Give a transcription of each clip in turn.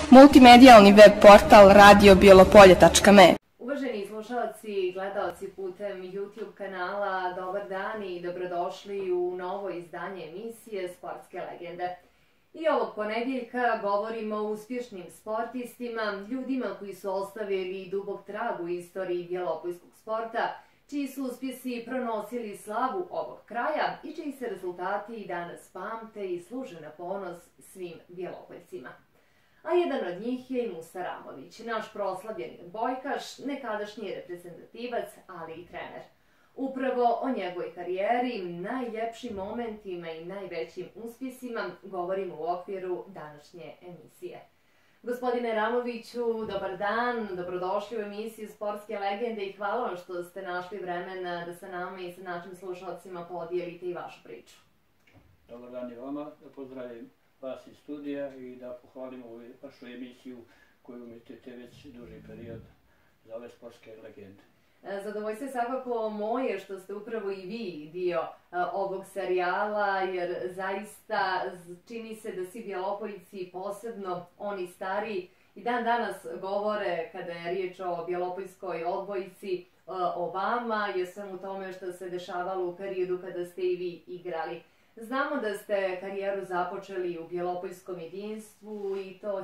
multimedijalni web portal radiobijelopolje.me. Uvaženi slušalci i gledalci putem YouTube kanala, dobar dan i dobrodošli u novo izdanje emisije Sportske legende. I ovog ponedjeljka govorimo o uspješnim sportistima, ljudima koji su ostavili dubok trag u istoriji bjelopoljskog sporta, čiji su uspjesi pronosili slavu ovog kraja i čiji se rezultati i danas pamte i služe na ponos svim Bjelopoljcima. A jedan od njih je i Musa Ramović, naš proslavljeni odbojkaš, nekadašnji reprezentativac, ali i trener. Upravo o njegovoj karijeri, najljepšim momentima i najvećim uspjesima govorimo u okviru današnje emisije. Gospodine Ramoviću, dobar dan, dobrodošli u emisiju Sportske legende i hvala vam što ste našli vremena da sa nama i sa našim slušalcima podijelite i vašu priču. Dobar dan i vama, da pozdravim vas iz studija i da pohvalim ovu vašu emisiju koju umetite već duži period za ove sportske legende. Zadovoljstvo je svakako moje što ste upravo i vi dio ovog serijala, jer zaista čini se da svi Bjelopoljci, posebno oni stariji, i dan danas govore kada je riječ o bjelopoljskoj odbojci, o vama i o svemu tome što se dešavalo u periodu kada ste i vi igrali. Znamo da ste karijeru započeli u bjelopoljskom jedinstvu i to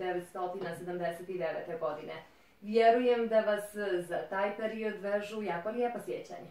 1979. godine. Vjerujem da vas za taj period vežu jako lijepa sjećanja.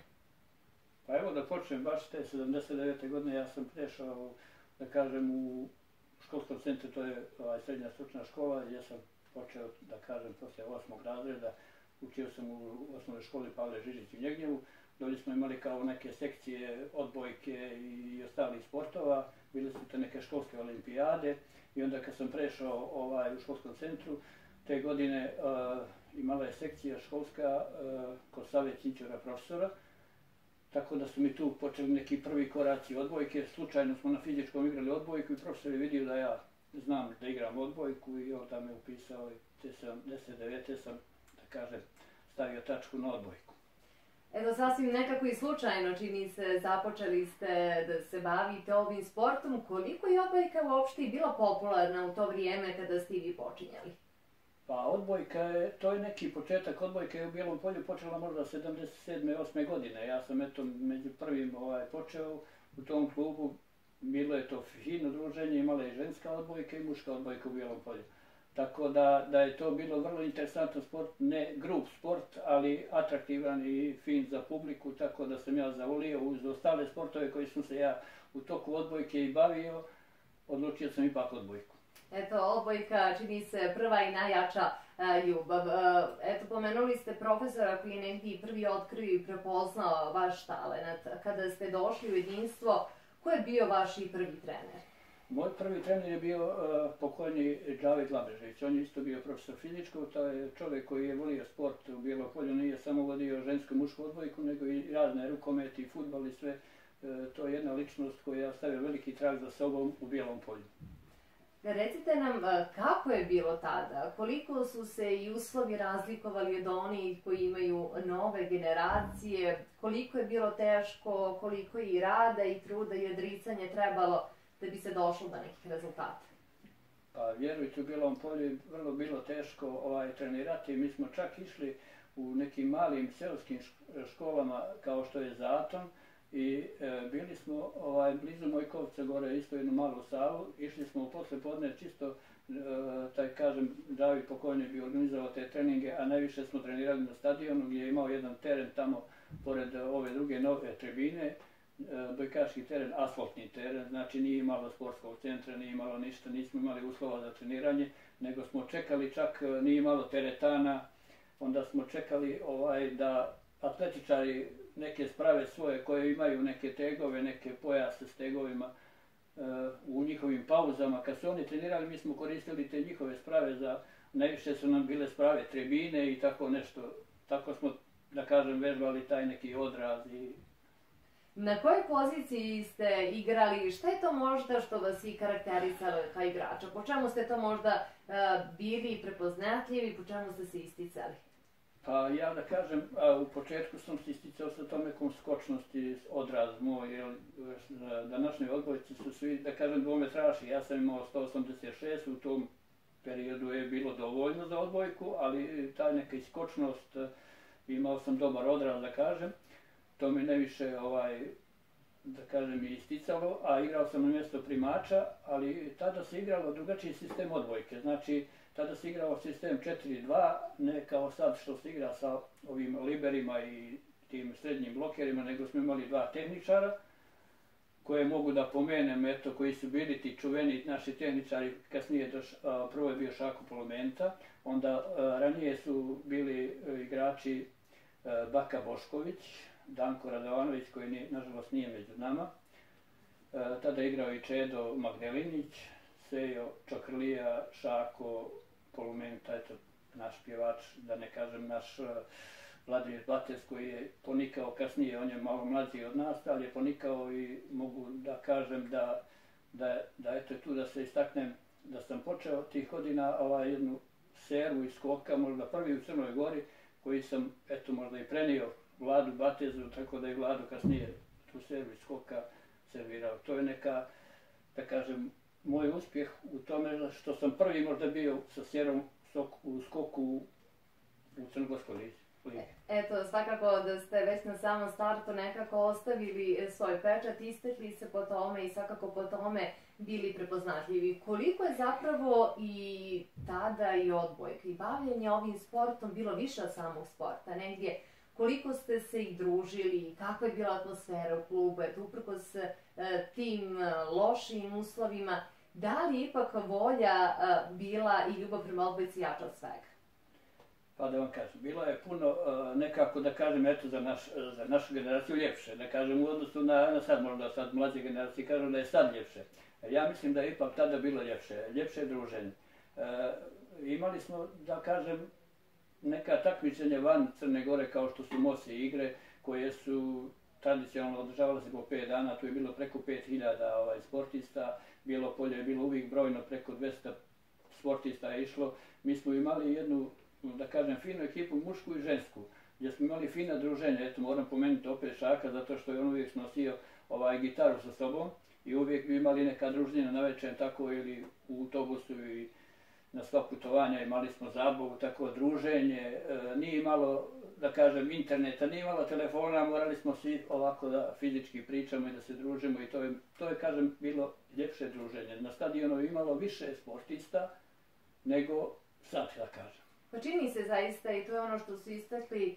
Pa evo da počnem, baš te 79. godine ja sam prešao, da kažem, u školskom centru, to je srednja stručna škola, gdje sam počeo, da kažem, poslije 8. razreda, učio sam u osnovnoj školi Pavle Žižić u Njegnjevu. Dolje smo imali kao neke sekcije odbojke i ostalih sportova, bile su te neke školske olimpijade i onda kad sam prešao u školskom centru, te godine imala je sekcija školska kod Save Cinčora profesora, tako da su mi tu počeli neki prvi koraci odbojke. Slučajno smo na fizičkom igrali odbojku i profesor je vidio da ja znam da igram odbojku i onda me upisao i te 79. sam, da kažem, stavio tačku na odbojku. Eto, sasvim nekako i slučajno čini se, započeli ste da se bavite ovim sportom. Koliko je odbojka uopšte bila popularna u to vrijeme kada ste i vi počinjali? Pa odbojka je, to je neki početak odbojke je u Bijelom Polju počela možda 77. 8. godine. Ja sam eto među prvim počeo u tom klubu. Bilo je to fino druženje, imala je ženska odbojka i muška odbojka u Bijelom Polju. Tako da je to bilo vrlo interesantan sport, ne grup sport, ali atraktivan i fin za publiku, tako da sam ja zavolio uz ostale sportove koji sam se ja u toku odbojke i bavio, odlučio sam ipak odbojku. Eto, odbojka čini se prva i najjača ljubav. Eto, pomenuli ste profesora koji je negdje prvi otkrio i prepoznao vaš talenat. Kada ste došli u jedinstvo, ko je bio vaš i prvi trener? Moj prvi trener je bio pokojni Džavid Labežević. On je isto bio profesor fizičkog, to je čovjek koji je volio sport u Bijelom Polju, nije samo vodio žensku mušku odbojku, nego i razne rukometi, fudbal i sve. To je jedna ličnost koja je ostavio veliki trag za sobom u Bijelom Polju. Recite nam kako je bilo tada, koliko su se i uslovi razlikovali od onih koji imaju nove generacije, koliko je bilo teško, koliko je i rada i truda i odricanja trebalo da bi se došlo do nekih rezultata? Pa vjerujte, u Bijelom Polju je vrlo bilo teško trenirati. Mi smo čak išli u nekim malim seoskim školama kao što je Zaton i bili smo blizu Mojkovca gore, isto jednu malu salu. Išli smo u poslijepodne čisto, taj kažem, Džavid pokojni bi organizovao te treninge, a najviše smo trenirali na stadionu gdje je imao jedan teren tamo pored ove druge nove tribine, odbojkaški teren, asfaltni teren, znači nije imalo sportskog centra, nije imalo ništa, nismo imali uslova za treniranje, nego smo čekali, čak nije imalo teretana, onda smo čekali da atletičari neke sprave svoje koje imaju neke tegove, neke pojase s tegovima u njihovim pauzama. Kad su oni trenirali, mi smo koristili te njihove sprave za, najviše su nam bile sprave tribine i tako nešto. Tako smo, da kažem, vežbali taj neki odraz. Na kojoj poziciji ste igrali? Šta je to možda što vas i karakterisalo kao igrača? Po čemu ste to možda bili prepoznatljivi, po čemu ste se isticali? Pa ja da kažem, u početku sam se isticao sa tom nekom skočnosti, odraz moj, jer današnji odbojci su svi, da kažem, dvometraši. Ja sam imao 186 u tom periodu je bilo dovoljno za odbojku, ali ta neka iskočnost, imao sam dobar odraz da kažem, to mi najviše da kažem i isticalo, a igrao sam na mjesto primača, ali tada se igralo drugačiji sistem odbojke, znači tada se igrao sistem 4-2, ne kao sad što se igra sa ovim liberima i tim srednjim blokerima, nego smo imali dva tehničara, koje mogu da pomenem, eto, koji su bili ti čuveni naši tehničari, kasnije prvo je bio Šako Polomenta, onda ranije su bili igrači Baka Bošković, Danko Radovanović, koji nažalost nije među nama, tada je igrao i Čedo Magdelinić, Sejo Čokrlija, Šako Polomenta, eto, naš pjevač, da ne kažem naš Vladimir Blates, koji je ponikao kasnije, on je malo mlađi od nas, ali je ponikao i mogu da kažem da eto tu da se istaknem, da sam počeo tih godina jednu servu iz skoka, možda prvi u Crnoj Gori, koji sam eto možda i prenio Vladu Batezu, tako da je Vladu kasnije tu servu iz skoka servirao. To je neka, da kažem, moj uspjeh u tome što sam prvi možda bio sa servom u skoku u Crnogorskoj ligi. Eto, svakako da ste već na samom startu nekako ostavili svoj pečat, istekli se po tome i svakako po tome bili prepoznatljivi. Koliko je zapravo i tada i odbojka i bavljenje ovim sportom bilo više od samog sporta? Negdje koliko ste se i družili, kakva je bila atmosfera u klubu, eto, uprkos tim lošim uslovima, da li ipak volja bila i ljubav prema odbojci jača od svega? Pa da vam kažem, bilo je puno nekako da kažem eto za našu generaciju ljepše, da kažem u odnosu na sad, možda sad mlađe generacije kažu da je sad ljepše. Ja mislim da je ipak tada bilo ljepše druženje. Imali smo, da kažem, neka takmičenja van Crne Gore kao što su Mose igre koje su tradicionalno održavale se po 5 dana, tu je bilo preko 5000 sportista, Bijelo Polje je bilo uvijek brojno, preko 200 sportista je išlo. Mi smo imali jednu, da kažem, finu ekipu, mušku i žensku, gdje smo imali fina druženja. Eto, moram pomenuti opet Šaka, zato što je on uvijek nosio gitaru sa sobom i uvijek bi imali neka druženja na večer, tako ili u autobusu i na sva putovanja imali smo zabavu, tako druženje, nije imalo, da kažem, interneta, nije imalo telefona, morali smo svi ovako da fizički pričamo i da se družimo i to je, kažem, bilo ljepše druženje. Na stadionu je imalo više sportista nego sad, da kažem. Pa čini se zaista, i to je ono što su istakli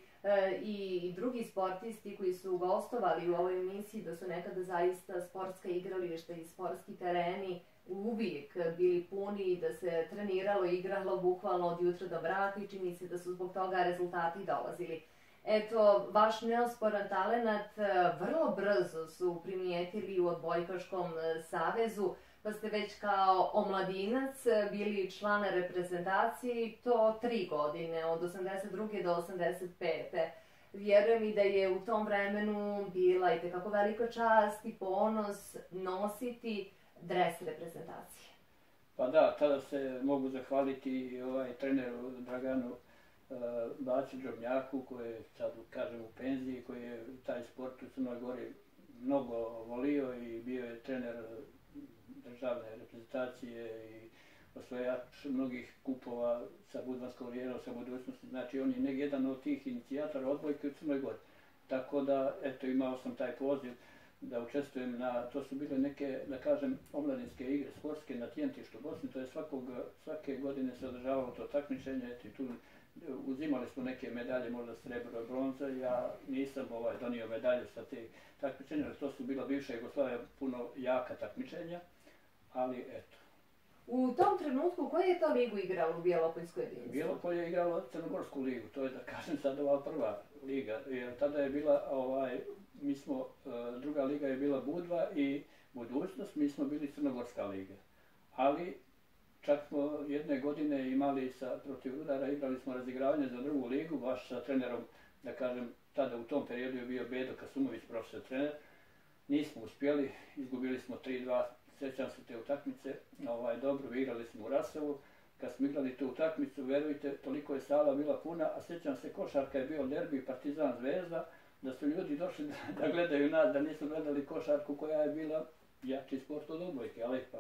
i drugi sportisti koji su gostovali u ovoj emisiji, da su nekada zaista sportska igrališta i sportski tereni uvijek bili puni i da se treniralo i igralo bukvalno od jutra do mraka i čini se da su zbog toga rezultati dolazili. Eto, vaš neosporan talenat vrlo brzo su primijetili u Odbojkaškom savezu, pa ste već kao omladinac bili član reprezentacije i to 3 godine, od 82. do 85. Vjerujem i da je u tom vremenu bila itekako velika čast i ponos nositi dres reprezentacije. Pa da, tada se mogu zahvaliti treneru Draganu Baci Drobnjaku, koji je sad, kažem, u penziji, koji je taj sport u Crnoj Gori mnogo volio i bio je trener državne reprezentacije i osvajač mnogih kupova sa budvanskom karijerom, sa budućnosti. Znači, on je jedan od tih inicijatora odbojke u Crnoj Gori. Tako da, eto, imao sam taj poziv da učestvujem to su bile neke, da kažem, omladinske igre, sportske na Tjentištu Bosni, to je svake godine se održavalo to takmičenje, eto i tu uzimali smo neke medalje, možda srebro i bronza, ja nisam donio medalje sa te takmičenja, jer to su bila bivša Jugoslavija puno jaka takmičenja, ali eto. U tom trenutku koju je to ligu igralo u Bijelopoljskoj jedinici? Bijelopolje je igralo Crnogorsku ligu, to je, da kažem, sad ova prva liga, jer tada je bila, druga liga je bila Budva i Budućnost, mi smo bili Crnogorska liga. Ali čak smo jedne godine imali protiv Rudara, igrali smo razigravanje za drugu ligu, baš sa trenerom, da kažem, tada u tom periodu je bio Bedo Kasumović, profesor trener. Nismo uspjeli, izgubili smo 3-2, sjećam se te utakmice, dobro, igrali smo u Rasovu. Kad smo igrali tu utakmicu, verujte, toliko je sala bila puna, a sjećam se, košarka je bio derbi Partizan Zvezda, da su ljudi došli da gledaju nas, da nisu gledali košarku koja je bila jači sport od odbojke, ali ipak.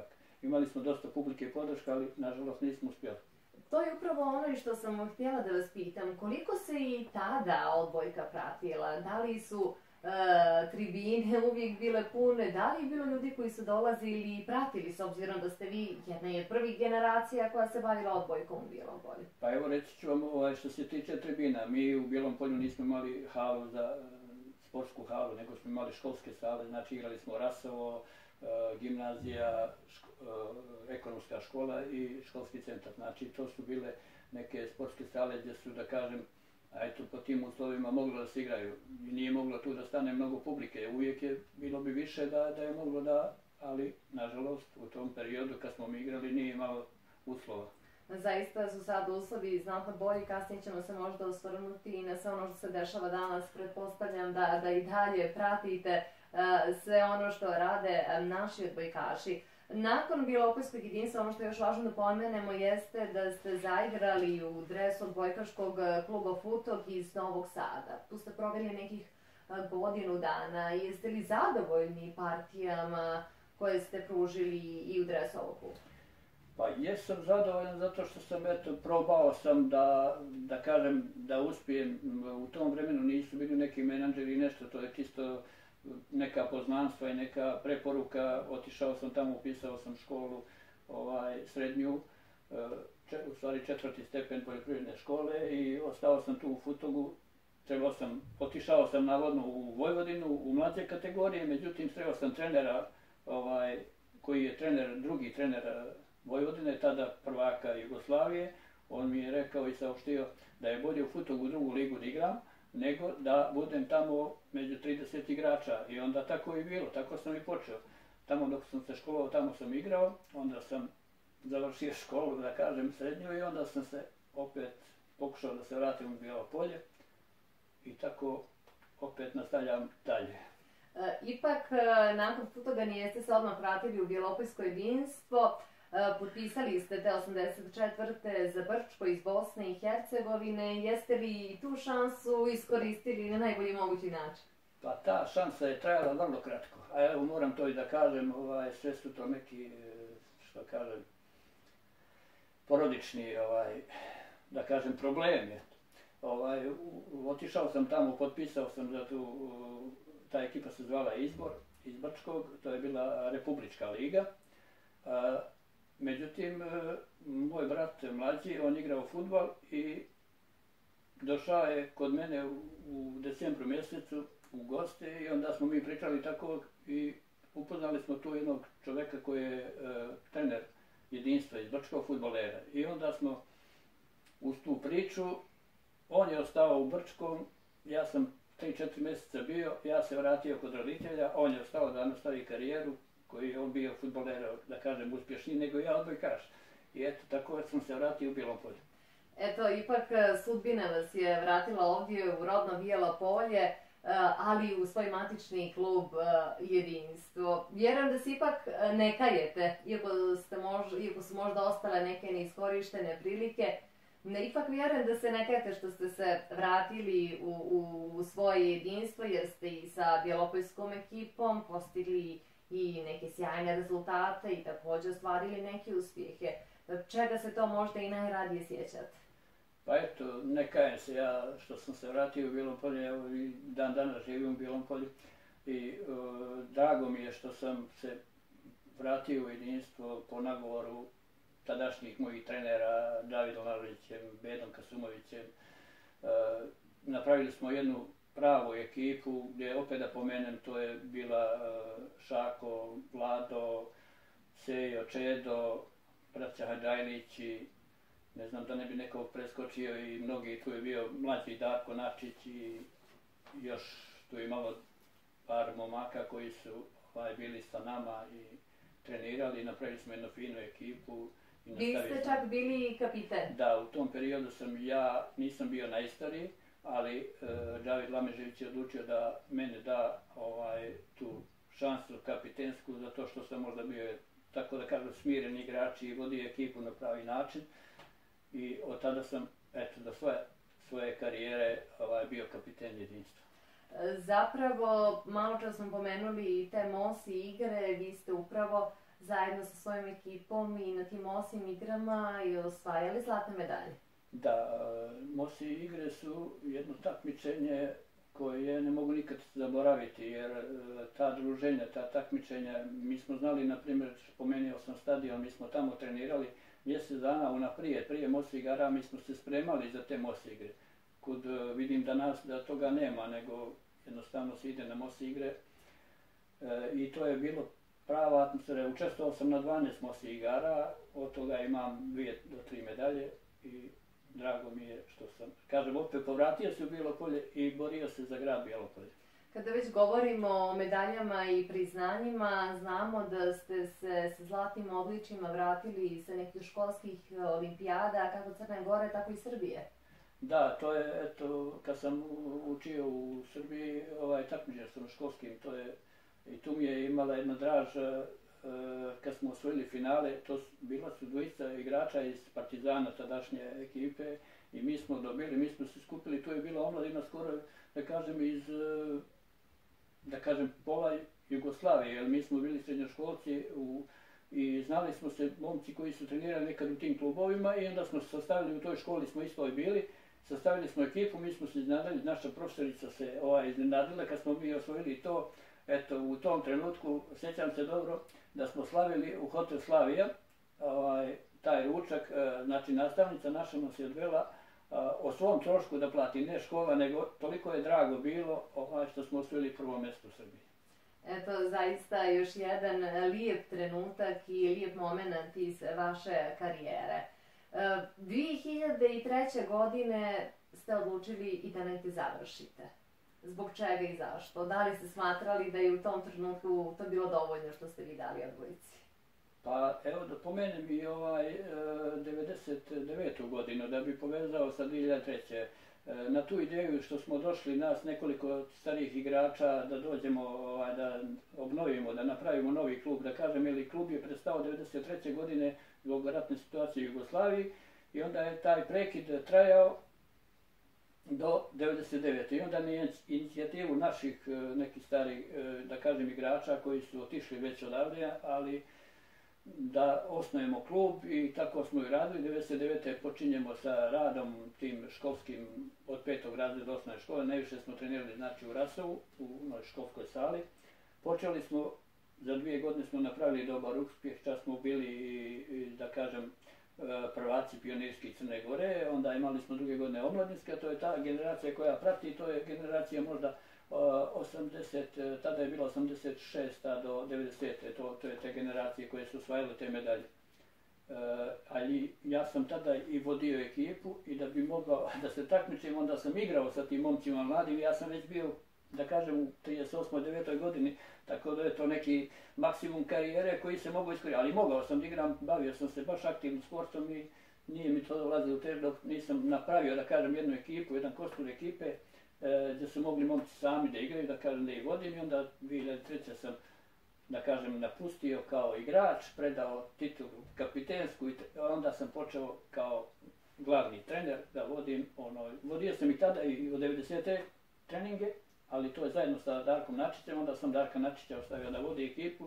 imali smo dosta publike i podrške, ali nažalost nismo uspjeli. To je upravo ono i što sam htjela da vas pitam. Koliko se i tada odbojka pratila? Da li su tribine uvijek bile pune? Da li je bilo ljudi koji su dolazili i pratili, s obzirom da ste vi jedna od prvih generacija koja se bavila odbojkom u Bijelom Polju? Pa evo reći ću vam što se tiče tribina. Mi u Bijelom Polju nismo imali halu za sportsku halu, nego smo imali školske sale. Znači igrali smo Rasovo, gimnazija, ekonomska škola i školski centar. Znači to su bile neke sportske sale gdje su, da kažem, a eto po tim uslovima moglo da se igraju. I nije moglo tu da stane mnogo publike. Uvijek je bilo bi više da je moglo da, ali nažalost u tom periodu kad smo mi igrali nije imalo uslova. Zaista su sad uslovi znatno bolji, kasnije ćemo se možda osvrnuti i na sve ono što se dešava danas. Pretpostavljam da i dalje pratite sve ono što rade naši odbojkaši. Nakon Bijelopolskog jedinstva, ono što je još važno da pomenemo jeste da ste zaigrali u dresu odbojkaškog kluba Futog iz Novog Sada. Tu ste proveli nekih godinu dana. Jeste li zadovoljni partijama koje ste pružili i u dresu ovog kluba? Pa jesam zadovoljan zato što sam, eto, probao sam da kažem da uspijem. U tom vremenu nisu bili neki menadžeri i nešto, to je čisto neka poznanstva i neka preporuka. Otišao sam tamo, upisao sam školu srednju, u stvari 4. stepen poljoprivredne škole i ostao sam tu u Futogu. Otišao sam navodno u Vojvodinu, u mlađe kategorije, međutim sreo sam trenera koji je drugi trener Vojvodine, tada prvaka Jugoslavije. On mi je rekao i saopštio da je bolje u Futogu drugu ligu da igram, nego da budem tamo među 30 igrača. I onda tako je bilo, tako sam i počeo. Tamo dok sam se školovao, tamo sam igrao, onda sam završio školu, da kažem, srednju i onda sam se opet pokušao da se vratim u Bijelo Polje i tako opet nastavljam dalje. Ipak, nakon Futoga nijeste se odmah vratili u Bijelopoljsko jedinstvo. Potpisali ste te 84. za Brčko iz Bosne i Hercegovine. Jeste li tu šansu iskoristili na najbolji mogući način? Pa ta šansa je trajala vrlo kratko. A evo moram to i da kažem, sve su to neki, što kažem, porodični, da kažem, problemi. Otišao sam tamo, potpisao sam za ta ekipa se zvala Izbor iz Brčkog, to je bila Republička liga. Međutim, moj brat mlađi, on igrao fudbal i došao je kod mene u decembru mjesecu u goste i onda smo mi pričali tako i upoznali smo tu jednog čoveka koji je trener jedinstva iz Brčkog fudbalera. I onda smo uz tu priču, on je ostao u Brčkom, ja sam 3-4 mjeseca bio, ja se vratio kod roditelja, on je ostao da nastavi karijeru, koji je on bio fudbaler, da kažem, uspješniji nego ja odbojkaš. I eto, tako sam se vratio u Bijelo Polje. Eto, ipak sudbina vas je vratila ovdje u rodno Bijelo Polje, ali u svoj matični klub jedinstvo. Vjerujem da se ipak ne kajete, iako su možda ostale neke neiskorištene prilike. Ipak vjerujem da se ne kajete što ste se vratili u svoje jedinstvo, jer ste i sa Bijelopoljskom ekipom postigli i neke sjajne rezultate i također ostvarili neke uspjehe. Čega se to možda i najradije sjećate? Pa eto, ne kajem se ja što sam se vratio u Bijelom Polju, evo i dan danas živim u Bijelom Polju i drago mi je što sam se vratio u jedinstvo po nagovoru tadašnjih mojih trenera Davidom Arlićem, Bedom Kasumovićem. Napravili smo jednu pravu ekipu gdje, opet da pomenem, to je bila Šako, Vlado, Sejo, Čedo, braća Hadajlići, ne znam da ne bi nekog preskočio i mnogi, tu je bio mlađi Darko Načić i još tu je malo par momaka koji su bili sa nama i trenirali i napravili smo jednu finu ekipu. Vi ste čak bili kapiten? Da, u tom periodu ja nisam bio najstariji, ali David Lamežević je odlučio da mene da tu šansu kapitensku, zato što sam možda bio, tako da kažem, smiren igrač i vodio ekipu na pravi način. I od tada sam, eto, do svoje karijere bio kapiten jedinstva. Zapravo, malo čas smo pomenuli i te MOS i igre, vi ste upravo zajedno sa svojom ekipom i na tim osim igrama i osvajali zlatne medalje. Da, MOSI igre su jedno takmičenje koje ne mogu nikad zaboraviti, jer ta druženja, ta takmičenja, mi smo znali, na primjer, spomenuo sam stadion, mi smo tamo trenirali mjesec dana unaprijed, prije MOSI igara, mi smo se spremali za te MOSI igre. Kud vidim danas da toga nema, nego jednostavno se ide na MOSI igre i to je bilo prava atmosfera. Učestvovao sam na 12 MOSI igara, od toga imam 2 do 3 medalje i drago mi je što sam, kažem, opet povratio se u Bijelopolje i borio se za grad Bijelopolje. Kada već govorimo o medaljama i priznanjima, znamo da ste se sa zlatnim odličjima vratili sa nekih školskih olimpijada, kako Crne Gore, tako i Srbije. Da, to je, eto, kad sam učio u Srbiji, takmičio sam školskim, i tu mi je imala jedna draž, kad smo osvojili finale, bila su dvojica igrača iz Partizana, tadašnje ekipe, i mi smo se skupili, tu je bila omladina skoro, da kažem, pola Jugoslavije, jer mi smo bili srednjoškolci i znali smo se, momci koji su trenirali nekad u tim klubovima, i onda smo se sastavili, u toj školi smo isto i bili, sastavili smo ekipu, mi smo se iznenadili, naša profesorica se iznenadila kad smo mi osvojili to. Eto, u tom trenutku, sjećam se dobro, da smo slavili u Hotel Slavija, taj ručak, znači nastavnica naša nas je odvela o svom trošku da plati, ne škola, nego toliko je drago bilo što smo osvojili prvo mjesto u Srbiji. Eto, zaista još jedan lijep trenutak i lijep moment iz vaše karijere. 2003. godine ste odlučili i da negdje završite. Zbog čega i zašto? Da li ste smatrali da je u tom trenutku to bilo dovoljno što ste vi dali odbojici? Pa evo da pomenem i 99. godinu, da bi povezao sa 2003. Na tu ideju što smo došli nas nekoliko starijih igrača da dođemo, da obnovimo, da napravimo novi klub, da kažem, jer klub je prestao 93. godine zbog ratne situacije u Jugoslaviji i onda je taj prekid trajao do 99. I onda je inicijativu naših nekih starih, da kažem, igrača koji su otišli već odavde, ali da osnujemo klub i tako smo i radili. 99. počinjemo sa radom tim školskim od 5. razreda osnovne škole. Najviše smo trenirali znači u Rasovu, u školskoj sali. Počeli smo, za 2 godine smo napravili dobar uspjeh, čak smo bili, da kažem, prvaci pionirski Crne Gore, onda imali smo 2 godine omladinske, to je ta generacija koja prati, to je generacija možda 80, tada je bila 86. do 90. To je te generacije koje su osvajale te medalje. Ali ja sam tada i vodio ekipu i da bi mogao da se takmičim, onda sam igrao sa tim momcima mladim, ja sam već bio, da kažem, u 38. 9. godini, tako da je to neki maksimum karijere koji se mogu iskoristiti, ali mogao sam da igram, bavio sam se baš aktivnim sportom i nije mi to dolazilo u tež dok nisam napravio, da kažem, jednu ekipu, jedan kostur ekipe, gdje su mogli momci sami da igraju, da kažem, da ih vodim, i onda 2003. sam, da kažem, napustio kao igrač, predao titulu kapitensku i onda sam počeo kao glavni trener da vodim, vodio sam i tada i od 90. treninge, ali to je zajedno sa Darkom Načićem, onda sam Darka Načića ostavio da vodi ekipu.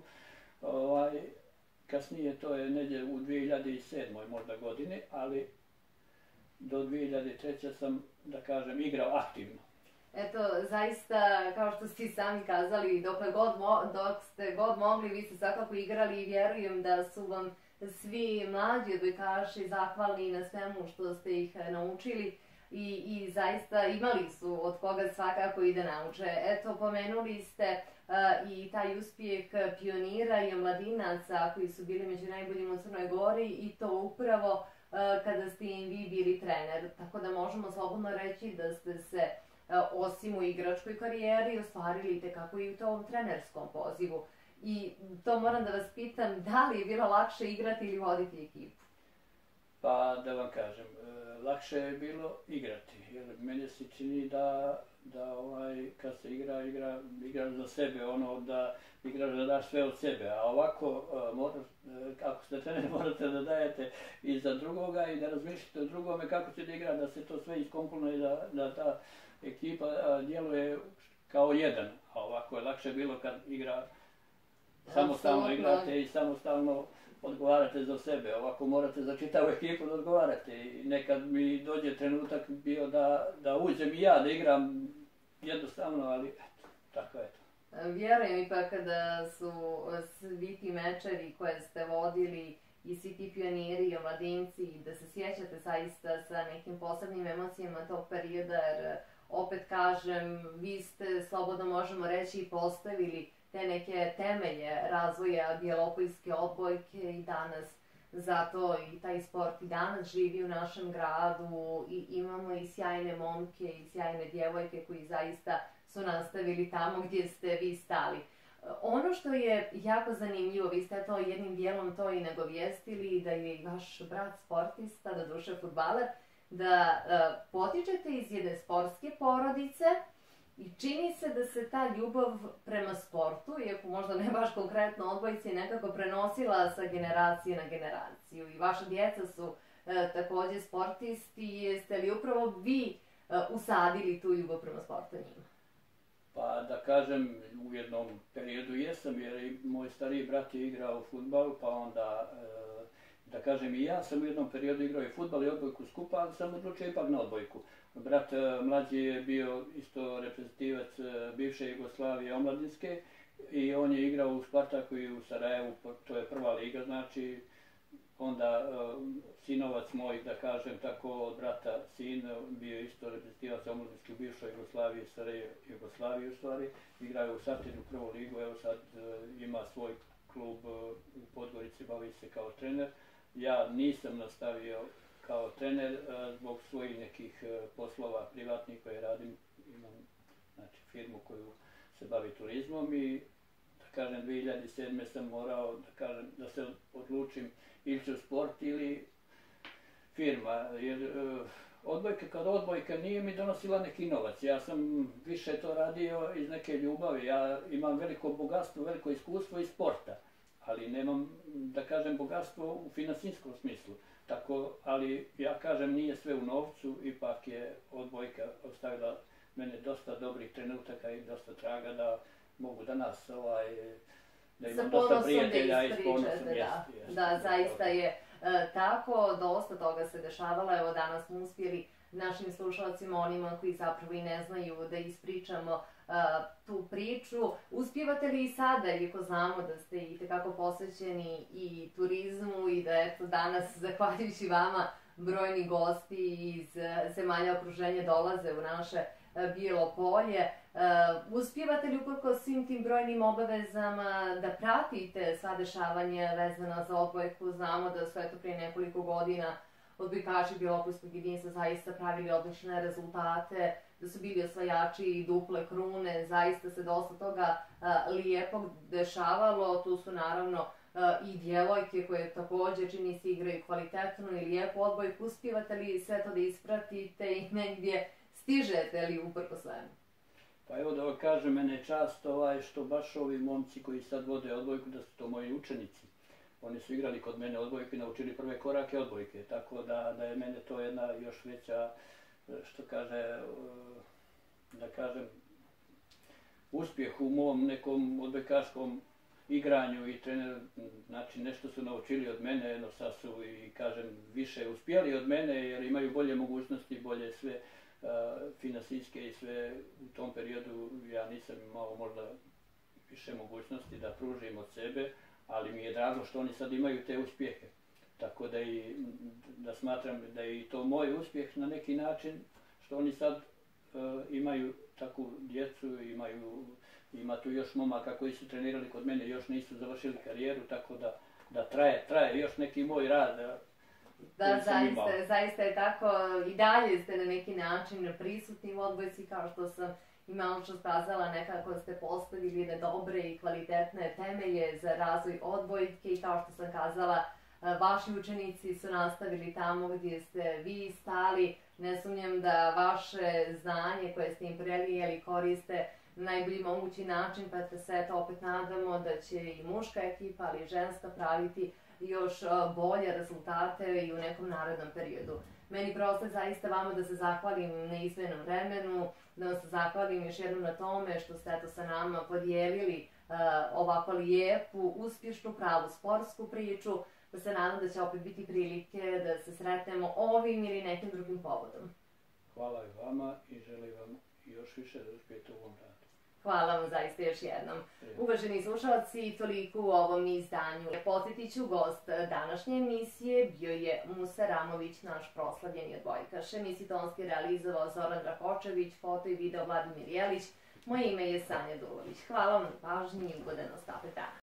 Kasnije to je negdje u 2007. možda godini, ali do 2003. sam, da kažem, igrao aktivno. Eto, zaista, kao što ste sami kazali, dok ste god mogli, vi ste svakako igrali i vjerujem da su vam svi mlađi odbojkaši zahvalni na svemu što ste ih naučili i zaista imali su od koga svakako i da nauče. Eto, pomenuli ste i taj uspjeh pionira i omladinaca koji su bili među najboljim u Crnoj Gori i to upravo kada ste im vi bili trener. Tako da možemo slobodno reći da ste se osim u igračkoj karijeri ostvarili itekako i u tom trenerskom pozivu. I to moram da vas pitam, da li je bilo lakše igrati ili voditi ekipu? Pa da vam kažem, lakše je bilo igrati, jer meni se čini da kad se igra za sebe, da igraš da daš sve od sebe, a ovako, ako ste trener, morate da dajete i za drugoga i da razmišljate o drugome kako će da igra, da se to sve iskomponuje i da ta ekipa djeluje kao jedan, a ovako je lakše bilo kad igra samostalno igrate i samostalno odgovarate za sebe. Ovako morate za čitavu ekipu da odgovarate. I nekad mi dođe trenutak bio da uđem i ja da igram jednostavno, ali eto, tako je to. Vjerujem ipak da su svi ti mečevi koje ste vodili i svi ti pioniri i omladinci, da se sjećate zaista sa nekim posebnim emocijama tog perioda, jer opet kažem, vi ste, slobodno možemo reći, i postavili te neke temelje razvoja Bjelopoljske odbojke i danas. Zato i taj sport i danas živi u našem gradu i imamo i sjajne momke i sjajne djevojke koji zaista su nastavili tamo gdje ste vi stali. Ono što je jako zanimljivo, vi ste to jednim dijelom to i nagovijestili, da je i vaš brat sportista, doduše fudbaler, da potičete iz jedne sportske porodice i čini se da se ta ljubav prema sportu, iako možda ne baš konkretno odbojci, nekako prenosila sa generacije na generaciju. I vaša djeca su također sportisti, jeste li upravo vi usadili tu ljubav prema sportu njima? Pa da kažem, u jednom periodu jesam, jer i moj stariji brat je igrao fudbal, pa onda, da kažem, i ja sam u jednom periodu igrao i fudbal i odbojku skupa, ali sam odlučio ipak na odbojku. Brat mlađi je bio isto reprezentativac bivše Jugoslavije omladinske i on je igrao u Spartaku i u Sarajevu, to je prva liga, znači onda sinovac moj, da kažem tako, od brata sin, bio isto reprezentativac omladinske u bivšoj Jugoslaviji, Sarajevo, Jugoslaviji u stvari, igrao u Sartinu prvu ligu, evo sad ima svoj klub u Podgorici, bavi se kao trener. Ja nisam nastavio kao trener zbog svojih nekih poslova privatnih koje radim, imam znači, firmu koju se bavi turizmom i da kažem 2007. sam morao da se odlučim ili ću sport ili firma, jer odbojka nije mi donosila neki novac, ja sam više to radio iz neke ljubavi, ja imam veliko bogatstvo, veliko iskustvo iz sporta, ali nemam, da kažem, bogatstvo u finansijskom smislu. Tako, ali ja kažem, nije sve u novcu, ipak je odbojka ostavila mene dosta dobrih trenutaka i dosta traga da mogu danas da imam dosta prijatelja i s ponosom. Da, zaista je tako, dosta toga se dešavalo, evo danas smo uspjeli našim slušalcima, onima koji zapravo i ne znaju, da ispričamo tu priču. Uspijevate li i sada, iako znamo da ste i tekako posvećeni i turizmu i da eto danas, zahvaljujući vama, brojni gosti iz zemalja okruženja dolaze u naše Bijelo Polje. Uspijevate li uprkos svim tim brojnim obavezama da pratite sva dešavanja vezana za odbojku? Znamo da su eto prije nekoliko godina odbojkaši Bjelopoljskog jedinstva zaista pravili odlične rezultate, da su bili osvajači i duple krune, zaista se dosta toga lijepog dešavalo. Tu su naravno i djevojke koje također čini se igraju kvalitetnu i lijepu odbojku. Uspijevate li sve to da ispratite i negdje stižete li uprkos svemu? Pa evo da vam kažem, mene je čast što baš ovi momci koji sad vode odbojku, da su to moji učenici. Oni su igrali kod mene odbojku i naučili prve korake odbojke, tako da je mene to jedna još veća, što kaže, da kažem, uspjeh u mom nekom odbojkaškom igranju i trener, znači nešto su naučili od mene, jedno sad su i kažem više uspjeli od mene jer imaju bolje mogućnosti, bolje sve finansijske i sve u tom periodu ja nisam imao možda više mogućnosti da pružim od sebe, ali mi je drago što oni sad imaju te uspjehe. Tako da smatram da je i to moj uspjeh na neki način, što oni sad imaju takvu djecu, ima tu još momaka koji su trenirali kod mene, još nisu završili karijeru, tako da traje još neki moj rad. Da, zaista je tako, i dalje ste na neki način prisutni u odbojci, kao što sam i malo što skazala, nekako ste postavili jedne dobre i kvalitetne temelje za razvoj odbojke i kao što sam kazala, vaši učenici su nastavili tamo gdje ste vi stali. Ne sumnjam da vaše znanje koje ste im prelijeli koriste na najbolji mogući način, pa te se to opet nadamo da će i muška ekipa, ali i ženska praviti još bolje rezultate i u nekom narednom periodu. Meni prosto zaista vama da se zahvalim na izmjenom vremenu, da vam se zahvalim još jednom na tome što ste eto sa nama podijelili ovako lijepu, uspješnu, pravu sportsku priču, da se nadam da će opet biti prilike da se sretnemo ovim ili nekim drugim povodom. Hvala i vama i želim vam još više da uspijete u ovom radu. Hvala vam zaista još jednom. Uvaženi slušalci, toliko u ovom izdanju. Podsjetit ću, gost današnje emisije bio je Musa Ramović, naš proslavljeni odbojkaš. Emisiju tonski realizovao Zoran Rakočević, foto i video Vladimir Jelić. Moje ime je Sanja Dulović. Hvala vam na pažnji i ugodan ostatak dana.